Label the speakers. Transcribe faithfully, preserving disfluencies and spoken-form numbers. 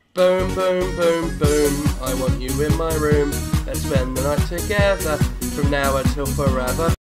Speaker 1: Boom, boom, boom, boom, I want you in my room. Let's spend the night together, from now until forever.